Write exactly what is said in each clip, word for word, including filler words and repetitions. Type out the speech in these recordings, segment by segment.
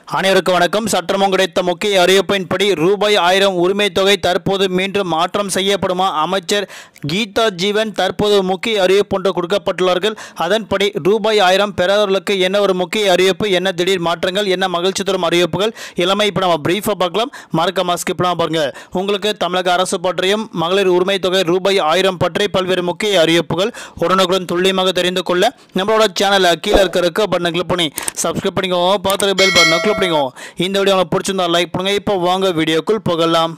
அனைவருக்கும் வணக்கம். சற்றமும் கிடைத்த முக்கிய அறிவிப்பின்படி ரூபாய் ஆயிரம் உரிமை தொகை தற்போது மீண்டும் மாற்றம் செய்யப்படுமா? அமைச்சர் கீதா ஜீவன் தற்போது முக்கிய அறிவிப்பு ஒன்று கொடுக்கப்பட்டுள்ளார்கள். அதன்படி ரூபாய் ஆயிரம் பெறாதவர்களுக்கு என்ன ஒரு முக்கிய அறிவிப்பு, என்ன திடீர் மாற்றங்கள், என்ன மகிழ்ச்சி தரும் அறிவிப்புகள் எல்லாமே இப்போ நம்ம பிரீஃபாக பார்க்கலாம். மறக்காம ஸ்கிப் பண்ணாம பாருங்க. உங்களுக்கு தமிழக அரசு பற்றியும் மகளிர் உரிமை தொகை ரூபாய் ஆயிரம் பற்றி பல்வேறு முக்கிய அறிவிப்புகள் உடனுக்குடன் துல்லியமாக தெரிந்து கொள்ள நம்மளோட சேனலை கீழே இருக்கிற பட்டனை கிளிக் பண்ணி சப்ஸ்கிரைப் பண்ணிக்கோங்க. பார்த்து பெல் பட்டனை கிளிக் பண்ணிக்கோங்க. இந்த வீடியோ உங்களுக்கு பிடிச்சிருந்தா லைக் பண்ணுங்க. இப்போ வாங்க வீடியோக்குள் போகலாம்.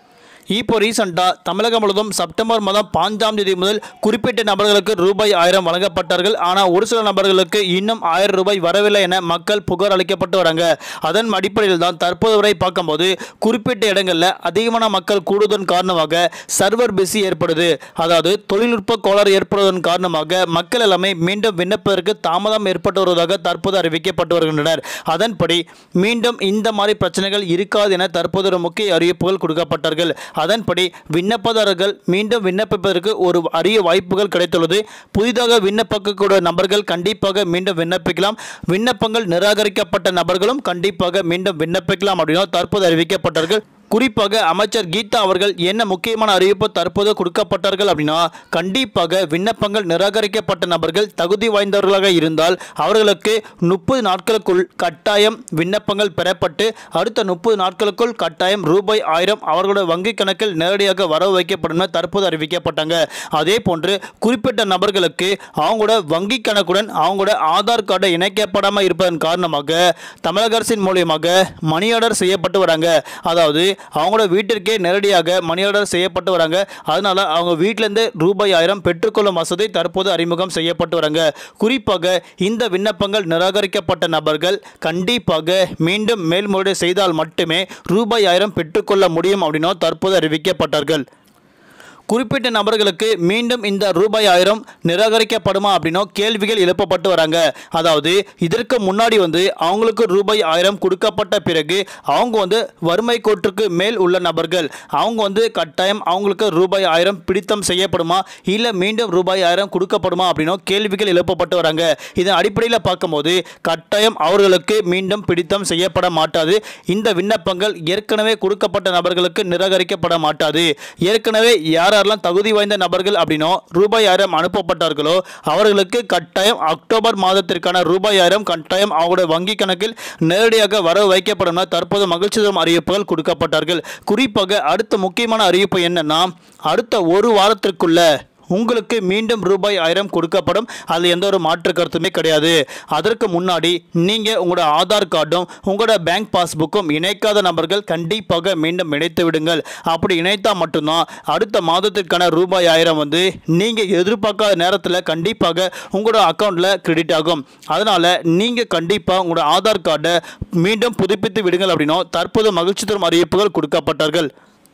இப்போ ரீசெண்டாக தமிழகம் முழுவதும் செப்டம்பர் மாதம் பாஞ்சாம் தேதி முதல் குறிப்பிட்ட நபர்களுக்கு ரூபாய் ஆயிரம் வழங்கப்பட்டார்கள். ஆனால் ஒரு சில நபர்களுக்கு இன்னும் ஆயிரம் ரூபாய் வரவில்லை என மக்கள் புகார் அளிக்கப்பட்டு வராங்க. அதன் அடிப்படையில் தான் தற்போது வரை பார்க்கும்போது குறிப்பிட்ட இடங்களில் அதிகமான மக்கள் கூடுவதன் காரணமாக சர்வர் பிஸி ஏற்படுது. அதாவது தொழில்நுட்ப கோளாறு ஏற்படுவதன் காரணமாக மக்கள் எல்லாமே மீண்டும் விண்ணப்பதற்கு தாமதம் ஏற்பட்டு வருவதாக தற்போது அறிவிக்கப்பட்டு வருகின்றனர். அதன்படி மீண்டும் இந்த மாதிரி பிரச்சனைகள் இருக்காது என தற்போது ஒரு முக்கிய அறிவிப்புகள் கொடுக்கப்பட்டார்கள். அதன்படி விண்ணப்பதாரர்கள் மீண்டும் விண்ணப்பிப்பதற்கு ஒரு அரிய வாய்ப்புகள் கிடைத்துள்ளது. புதிதாக விண்ணப்பிக்கக்கூடிய நபர்கள் கண்டிப்பாக மீண்டும் விண்ணப்பிக்கலாம். விண்ணப்பங்கள் நிராகரிக்கப்பட்ட நபர்களும் கண்டிப்பாக மீண்டும் விண்ணப்பிக்கலாம் அப்படின்னு தற்போது அறிவிக்கப்பட்டார்கள். குறிப்பாக அமைச்சர் கீதா அவர்கள் என்ன முக்கியமான அறிவிப்பு தற்போது கொடுக்கப்பட்டார்கள் அப்படின்னா, கண்டிப்பாக விண்ணப்பங்கள் நிராகரிக்கப்பட்ட நபர்கள் தகுதி வாய்ந்தவர்களாக இருந்தால் அவர்களுக்கு முப்பது நாட்களுக்குள் கட்டாயம் விண்ணப்பங்கள் பெறப்பட்டு அடுத்த முப்பது நாட்களுக்குள் கட்டாயம் ரூபாய் ஆயிரம் அவர்களுடைய வங்கி கணக்கில் நேரடியாக வரவு வைக்கப்படும் தற்போது அறிவிக்கப்பட்டாங்க. அதே போன்று குறிப்பிட்ட நபர்களுக்கு அவங்களோட வங்கி கணக்குடன் அவங்களோட ஆதார் கார்டை இணைக்கப்படாமல் இருப்பதன் காரணமாக தமிழக அரசின் மூலியமாக மணி ஆர்டர் செய்யப்பட்டு வராங்க. அதாவது அவங்களோட வீட்டிற்கே நேரடியாக மணி ஆர்டர் செய்யப்பட்டு வராங்க. அதனால அவங்க வீட்டிலேருந்து ரூபாய் ஆயிரம் பெற்றுக்கொள்ளும் வசதி தற்போது அறிமுகம் செய்யப்பட்டு வராங்க. குறிப்பாக இந்த விண்ணப்பங்கள் நிராகரிக்கப்பட்ட நபர்கள் கண்டிப்பாக மீண்டும் மேல்முறையீடு செய்தால் மட்டுமே ரூபாய் ஆயிரம் பெற்றுக்கொள்ள முடியும் அப்படின்னு தற்போது அறிவிக்கப்பட்டார்கள். குறிப்பிட்ட நபர்களுக்கு மீண்டும் இந்த ரூபாய் ஆயிரம் நிராகரிக்கப்படுமா அப்படின்னோ கேள்விகள் எழுப்பப்பட்டு வராங்க. அதாவது இதற்கு முன்னாடி வந்து அவங்களுக்கு ரூபாய் ஆயிரம் கொடுக்கப்பட்ட பிறகு அவங்க வந்து வறுமை கோட்டுக்கு மேல் உள்ள நபர்கள் அவங்க வந்து கட்டாயம் அவங்களுக்கு ரூபாய் ஆயிரம் பிடித்தம் செய்யப்படுமா, இல்லை மீண்டும் ரூபாய் ஆயிரம் கொடுக்கப்படுமா அப்படின்னோ கேள்விகள் எழுப்பப்பட்டு வராங்க. இதன் அடிப்படையில் பார்க்கும்போது கட்டாயம் அவர்களுக்கு மீண்டும் பிடித்தம் செய்யப்பட மாட்டாது. இந்த விண்ணப்பங்கள் ஏற்கனவே கொடுக்கப்பட்ட நபர்களுக்கு நிராகரிக்கப்பட மாட்டாது. ஏற்கனவே யார் யாரெல்லாம் தகுதி வாய்ந்த நபர்கள் அப்படின்னோ ரூபாய் ஆயிரம் அனுப்பப்பட்டார்களோ அவர்களுக்கு கட்டாயம் அக்டோபர் மாதத்திற்கான ரூபாய் ஆயிரம் கட்டாயம் அவங்களுடைய வங்கி கணக்கில் நேரடியாக வரவு வைக்கப்படும் தற்போது மகிழ்ச்சி தரும் அறிவிப்புகள் கொடுக்கப்பட்டார்கள். குறிப்பாக அடுத்த முக்கியமான அறிவிப்பு என்னன்னா, அடுத்த ஒரு வாரத்திற்குள்ள உங்களுக்கு மீண்டும் ரூபாய் ஆயிரம் கொடுக்கப்படும். அது எந்த ஒரு மாற்று கருத்துமே கிடையாது. அதற்கு முன்னாடி நீங்கள் உங்களோட ஆதார் கார்டும் உங்களோட பேங்க் பாஸ்புக்கும் இணைக்காத நபர்கள் கண்டிப்பாக மீண்டும் இணைத்து விடுங்கள். அப்படி இணைத்தால் மட்டும்தான் அடுத்த மாதத்திற்கான ரூபாய் ஆயிரம் வந்து நீங்கள் எதிர்பார்க்காத நேரத்தில் கண்டிப்பாக உங்களோட அக்கௌண்ட்டில் கிரெடிட் ஆகும். அதனால் நீங்கள் கண்டிப்பாக உங்களோட ஆதார் கார்டை மீண்டும் புதுப்பித்து விடுங்கள் அப்படின்னோ தற்போது மகிழ்ச்சி தரும் அறிவிப்புகள் கொடுக்கப்பட்டார்கள்.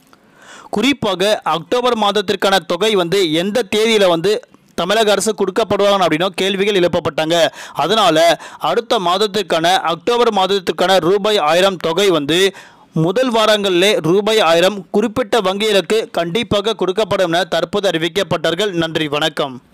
குறிப்பாக அக்டோபர் மாதத்திற்கான தொகை வந்து எந்த தேதியில் வந்து தமிழக அரசு கொடுக்கப்படுவாங்க அப்படின்னா கேள்விகள் எழுப்பப்பட்டாங்க. அதனால் அடுத்த மாதத்திற்கான அக்டோபர் மாதத்திற்கான ரூபாய் ஆயிரம் தொகை வந்து முதல் வாரங்களிலே ரூபாய் ஆயிரம் குறிப்பிட்ட வங்கிகளுக்கு கண்டிப்பாக கொடுக்கப்படும் என தற்போது அறிவிக்கப்பட்டார்கள். நன்றி, வணக்கம்.